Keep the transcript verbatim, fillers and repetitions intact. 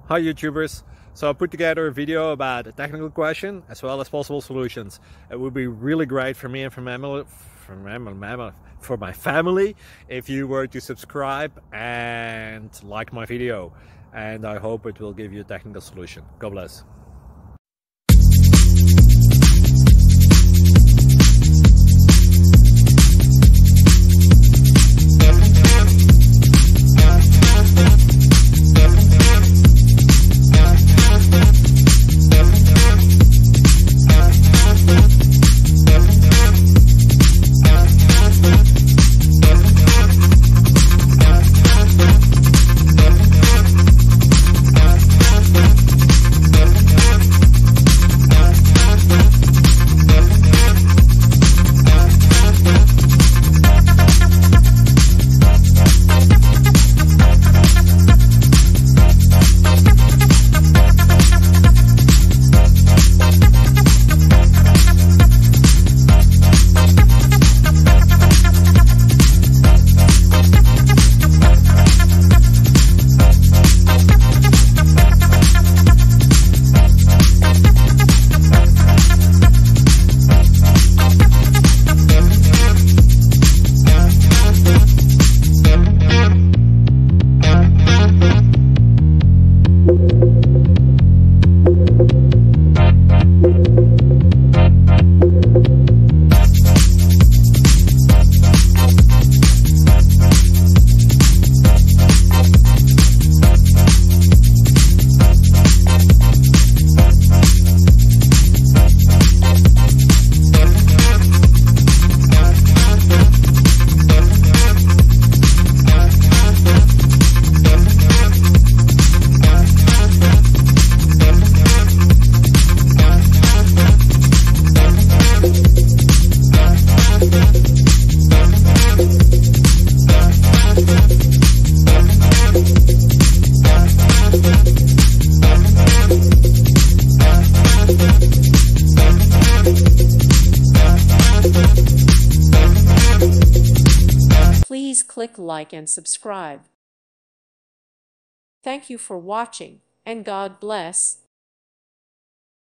Hi YouTubers! So I put together a video about a technical question as well as possible solutions. It would be really great for me and for, mammal, for, mammal, for my family if you were to subscribe and like my video. And I hope it will give you a technical solution. God bless. Please click like and subscribe. Thank you for watching, and God bless.